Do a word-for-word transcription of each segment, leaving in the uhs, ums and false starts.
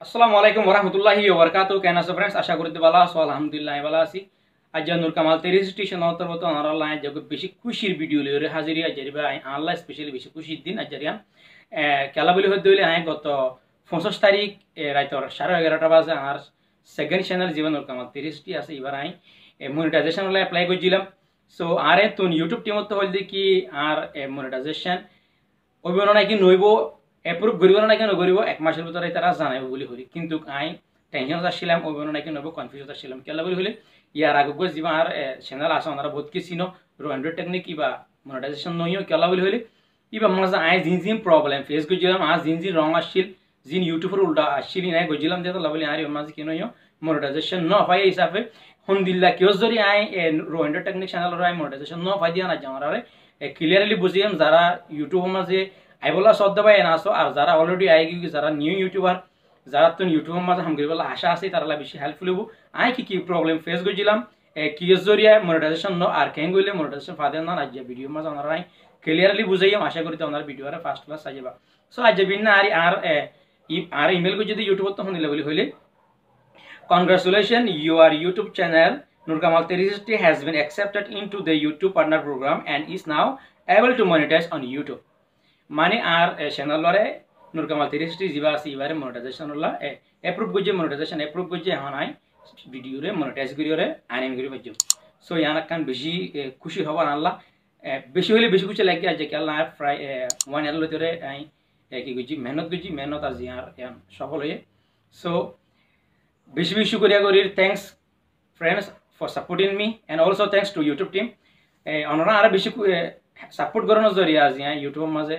আসসালামু আলাইকুম ওরহমতুল্লাহি ওবরকাতু কেন আছো फ्रेंड्स আশা করি ভালো আছো আলহামদুলিল্লাহ ভালো আছি আজ নূর কামাল তেইশ স্টেশন অন্তর্গত অনলাইন জগ বেশি খুশির ভিডিও লইরে হাজিরি আজরিবা আল্লাহ স্পেশালি বেশি খুশির দিন আজরিয়া খেলা বলি হই দইলে আই গত পঁচিশ তারিখ রাইতর সাড়ে এগারোটা বাজে আর সেকেন্ড চ্যানেল জীবন নূর কামাল তেইশ টি আছে এবার আই মনিটাইজেশন হলে অ্যাপ্লাই করছিলাম সো আরে তুন ইউটিউব টিমত তো হল কি আর মনিটাইজেশন অভিমান নাকি নইব এপ্রুভ করিব না কেন করিব এক মাসের ভিতরে তারা জানাইব বলি হলি কিন্তু আই টেনশন আসছিলাম অভিমান নাকি নব কনফিউজ আসছিলাম কেলা বলি হলে ইয়ার আগে গজ যা আর চ্যানেল আছে ওনারা বহুত কিছু চিনো রোয়েন্ড্রয়েড টেকনিক কিবা মনিটাইজেশন নইও কেলা বলি হলে ইবা মাঝে আই জিন জিন প্রবলেম ফেস করছিলাম আর জিন জিন রং আসছিল জিন ইউটিউবের উল্টা আসছিল নাই গজিলাম যে লাবলি আর মাঝে কি নইও মনিটাইজেশন ন পাই হিসাবে হন্দিল্লা কেউ যদি আই রোয়েন্ড্রয়েড টেকনিক চ্যানেলের আই মনিটাইজেশন ন পাই দিয়া না যাওয়ার ক্লিয়ারলি বুঝিয়াম যারা ইউটিউবের মাঝে আইবলা শব্দ পাই এনাসো আর যারা অলরেডি আই গি যারা নিউ ইউটিউবার যারা তো ইউটিউবের মাঝে হামগিবলা আশা আছে তারা বেশি হেল্পফুল হবো আই কি কি প্রবলেম ফেস করছিলাম কি জরিয়া মনিটাইজেশন ন আর কেন গইলে মনিটাইজেশন ফাদের না আজ ভিডিও মাঝে ওনারা ক্লিয়ারলি বুঝাইম আশা করি ওনার ভিডিও আর ফার্স্ট ক্লাস সাজিবা সো আজ বিন আর আর আর ইমেল কো যদি ইউটিউব তো হনিলে বলি হইলে congratulation your YouTube channel Nur Kamal তেইশ has been accepted into the YouTube partner program and is now able to monetize on YouTube মানে আর চ্যানেল লরে নূর কামাল তেইশ জিবা আছে এবারে মনিটাইজেশন হলা অ্যাপ্রুভ গজে মনিটাইজেশন অ্যাপ্রুভ গজে এখন আই ভিডিও রে মনিটাইজ করিওরে আইনেম করি বাজম সো ইয়ানা কান বেশি খুশি হবার আল্লাহ বেশি হইলে বেশি খুশি লাগে যে আল্লাহ প্রায় ওয়ান ইয়ার লইতরে আই কি গজি মেহনত গজি মেহনত আজি আর সফল হয়ে সো বেশি বেশি করিয়া করি thanks friends for supporting me and also thanks to YouTube team onora ara beshi support goronor joriya aji YouTube maze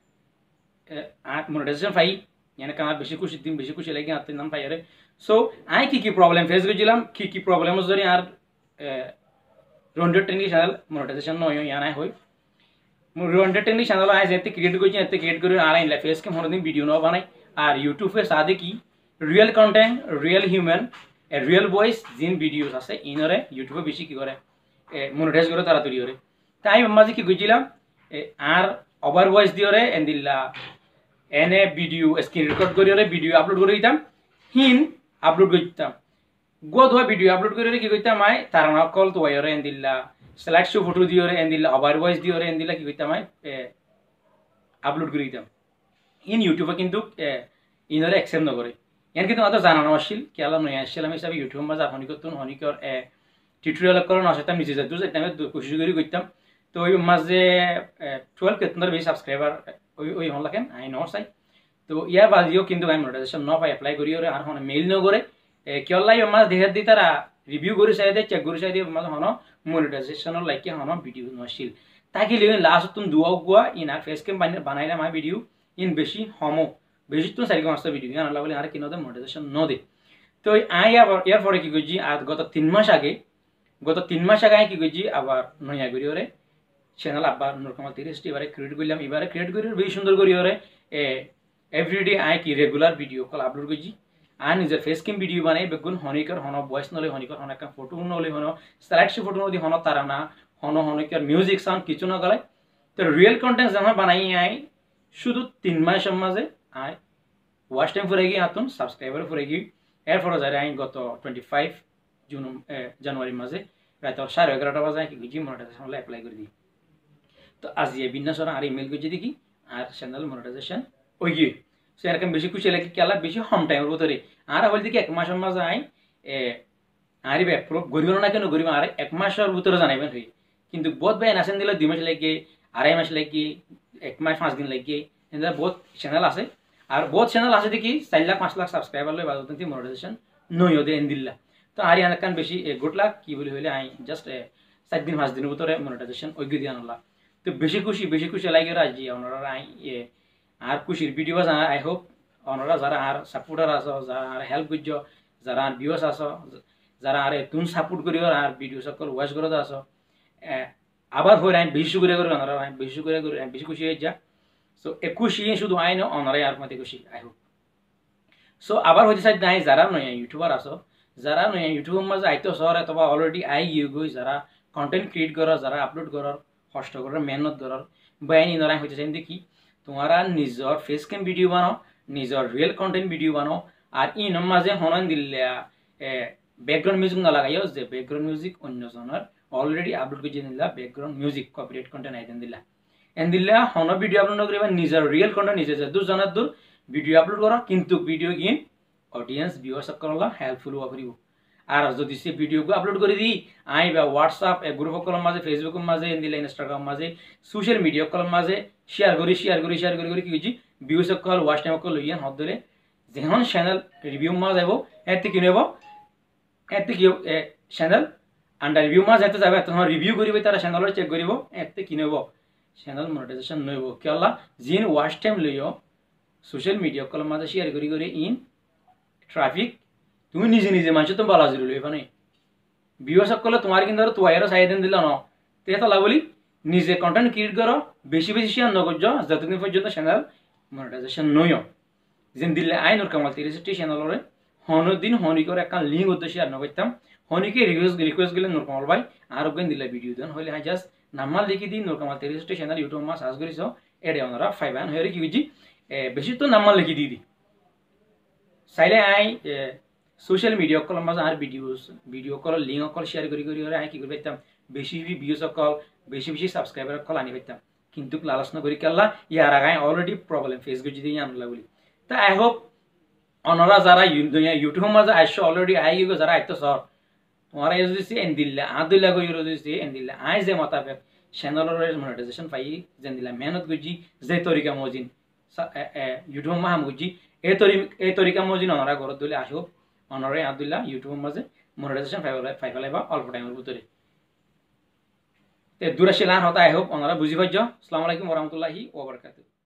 monetization fai yani kana beshi kushi din beshi kushi lagi atte nam paire so ai ki ki problem face gojilam ki ki problem jori ar রোয়েন্ড্রয়েড technique channel monetization no yana hoy রোয়েন্ড্রয়েড technique channel আই যেতে create করছি এতে create করে আর in-law face কে মনে দিন video ন বানাই আর ইউটিউব এ সাদে কি real content real human A real voice জিন ভিডিওস আছে ইনরে ইউটিউবে বেশি কি করে মনিটাইজ করে তাড়াতাড়ি করে তাই মাঝে কি গজিলাম আর ওভার ভয়েস দিওরে এন্দিল্লা এনে ভিডিও স্ক্রিন রেকর্ড করিওরে ভিডিও আপলোড করে দিতাম হিন আপলোড করতাম গদ হয় ভিডিও আপলোড করিওরে কি কইতাম আই তারা কল তো ওয়রে এন্দিল্লা স্লাইড শো ফটো দিওরে এন্দিল্লা ওভার ভয়েস দিওরে এন্দিল্লা কি কইতাম আই আপলোড করে দিতাম ইন ইউটিউবে কিন্তু ইনরে অ্যাকসেপ্ট ন করে এর কিন্তু আদা জানানো আসছিল কেলাম নয় আসছিলাম হিসাবে ইউটিউব মাঝে আপনি করতেন হনিকর টিউটোরিয়াল করার নসাইতাম নিজে যাইতো যাইতাম কোশিশ করি করতাম তো ওই মাঝে টুয়েলভ কেতনার বেশি সাবস্ক্রাইবার ওই ওই হন লাগেন আই নর চাই তো ইয়ার বাজিও কিন্তু আমি মনিটাইজেশন ন পাই এপ্লাই করি আর হন মেইল ন করে কেলাই মাঝ দেখে দি তারা রিভিউ করে চাই দিয়ে চেক করে চাই দিয়ে মাঝে হন মনিটাইজেশনের লাইকে হন ভিডিও নছিল তাকে লিয়ে লাস্ট তুমি দুয়া গুয়া ইন আর ফেস ক্যাম বানাইলাম আই ভিডিও ইন বেশি হমো বেশি তো চারি পাঁচটা ভিডিও জানা বলে আর কিনো মনিটাইজেশন ন দে তো আই আবার এর পরে কি করছি আর গত তিন মাস আগে গত তিন মাস আগে কি করছি আবার নয়া করি ওরে চ্যানেল আবার নূর কামাল তেইশ এবারে ক্রিয়েট করলাম এবারে ক্রিয়েট করি বেশি সুন্দর করি ওরে এভরিডে আই কি রেগুলার ভিডিও কল আপলোড করছি আর নিজের ফেস ক্যাম ভিডিও বানাই বেগুন হনিকর হন ভয়েস নলে হনিকর হন একটা ফটো নলে হন স্লাইড শো ফটো নদী হন তারা না হন হনিকর মিউজিক সাউন্ড কিছু না গলায় তো রিয়েল কন্টেন্ট যেমন বানাই আই শুধু তিন মাসের মাঝে আই ওয়াচ টাইম ফুরে গিয়ে হাতুন সাবস্ক্রাইবার ফুরে গিয়ে এরপরে যাই আই গত টোয়েন্টি ফাইভ জুন জানুয়ারি মাঝে রাত সাড়ে এগারোটা বাজে কি গিয়ে মনিটাইজেশন অ্যাপ্লাই করে দিই তো আজ এই বিন্যাসরা আর ইমেল করছি দেখি আর চ্যানেল মনিটাইজেশন ওই গিয়ে সো এরকম বেশি খুশি লাগে কেলা বেশি হোম টাইমের ভিতরে আর বলি দেখি এক মাসের মাঝে আই আর গরিব না কেন গরিব আর এক মাসের ভিতরে জানাইবেন হই কিন্তু বহুত ভাই নাচেন দিলে দুই মাস লাগে আড়াই মাস লাগে এক মাস পাঁচ দিন লাগে এদের বহুত চ্যানেল আছে আর বহুত চ্যানেল আছে দেখি চার লাখ পাঁচ লাখ সাবস্ক্রাইবার লই বাজু কিন্তু মনিটাইজেশন নইও দে এন্দিল্লা তো আর ইয়ান কান বেশি গুড লাক কি বলি হইলে আই জাস্ট চার দিন পাঁচ দিনের ভিতরে মনিটাইজেশন ওই গিয়ে আনলা তো বেশি খুশি বেশি খুশি লাগে রাজি ওনারা আই আর খুশির ভিডিও জানা আই হোপ ওনারা যারা আর সাপোর্টার আছো যারা আর হেল্প করছো যারা আর ভিউয়ার্স আছো যারা আর তুন সাপোর্ট করিও আর ভিডিও সকল ওয়াচ করতে আছো আবার হই আই বেশি করে করে ওনারা আই বেশি করে করে বেশি খুশি হয়ে যা সো এ খুশি শুধু আই ন অনারাই আর মতে খুশি আই হোপ সো আবার হইতে চাই নাই যারা নয় ইউটিউবার আছো যারা নয় ইউটিউবের মাঝে আইতো শহর অথবা অলরেডি আই গিয়ে গই যারা কন্টেন্ট ক্রিয়েট করার যারা আপলোড করার কষ্ট করার মেহনত করার বয়ানি নরাই হইতে চাই দেখি তোমারা নিজের ফেস ক্যাম ভিডিও বানাও নিজের রিয়েল কন্টেন্ট ভিডিও বানাও আর ইন মাঝে হনন দিলে ব্যাকগ্রাউন্ড মিউজিক না লাগাইও যে ব্যাকগ্রাউন্ড মিউজিক অন্য জনের অলরেডি আপলোড করে দিলা ব্যাকগ্রাউন্ড মিউজিক কপিরাইট কন্টেন্ট আইতেন দিলা এন দিলা হন ভিডিও আপলোড নকরিবা নিজের রিয়েল কন্টেন্ট নিজে দূর জানার দূর ভিডিও আপলোড করো কিন্তু ভিডিও গিন অডিয়েন্স ভিউয়ার্স সকল হেল্পফুল হওয়া করিব আর যদি সে ভিডিও আপলোড করে দিই আই বা হোয়াটসঅ্যাপ গ্রুপ সকলের মাঝে ফেসবুকের মাঝে এন দিলা ইনস্টাগ্রাম মাঝে সোশ্যাল মিডিয়া সকলের মাঝে শেয়ার করি শেয়ার করি শেয়ার করি করি কি হয়েছি ভিউ সকল ওয়াচ টাইম সকল লইয়ান হদ ধরে যেমন চ্যানেল রিভিউ মা যাব এতে কি নেব এতে কি চ্যানেল আন্ডার রিভিউ মা যাইতে যাবে তখন রিভিউ করিবে তারা চ্যানেলের চেক করিব এতে কি নেব চ্যানেল মনিটাইজেশন নইব কেলা জিন ওয়াচ টাইম লইও সোশ্যাল মিডিয়া সকলের মাঝে শেয়ার করি করি ইন ট্রাফিক তুমি নিজে নিজে মানুষ তো বলা জরুরি এখানে ভিউ সকলে তোমার কিন্তু আর তোয়াইরও সাইডেন দিল না তে তালা বলি নিজে কন্টেন্ট ক্রিয়েট করো বেশি বেশি শেয়ার নগর্য যতদিন পর্যন্ত চ্যানেল মনিটাইজেশন নইও যেন দিলে আইন ওর কামাল তিরিশটি চ্যানেলরে হনো দিন হনিকর একটা লিঙ্ক হতে শেয়ার নগরতাম হনিকে রিকোয়েস্ট রিকোয়েস্ট গেলে নোর কামাল ভাই আর ওখান দিলে ভিডিও দেন হলে হ্যাঁ জাস্ট নাম্বার লিখি দিই নোর কামাল তিরিশটি চ্যানেল ইউটিউব মা সার্চ করিস এডে ওনারা ফাইভ আন হয়ে কি বুঝি বেশি তো নাম্বার লিখি দিয়ে দিই চাইলে আই সোশ্যাল মিডিয়া কল মাঝে আর videos video call link call share করি করি আই কি করে পাইতাম বেশি ভিউজ কল বেশি বেশি সাবস্ক্রাইবার কল আনি পাইতাম কিন্তু লালচ না করি কেলা ইয়ার আগে অলরেডি প্রবলেম ফেস করে যদি আনলা বলি তা আই হোপ অনরা যারা ইউটিউব মাঝে আইসো অলরেডি আই গো যারা আইতো সর তোমার এই যদি এন দিলে আ দিলা কই যদি এন দিলে আই যে মোতাবেক চ্যানেলের মনিটাইজেশন পাই যেন দিলা মেহনত করছি যে তরিকা মজিন ইউটিউব মা হাম করছি এই তরি এই তরিকা মজিন অনরা ঘর দিলে আসো অনরে আব্দুল্লাহ ইউটিউব মাঝে মনিটাইজেশন পাই ফেলাই বা অল্প টাইমের ভিতরে তে দূরাশিল আর হতা আই হোপ ওনারা বুঝি পাইছ আসসালামু আলাইকুম ওয়া রাহমাতুল্লাহি ওয়া বারাকাতুহু।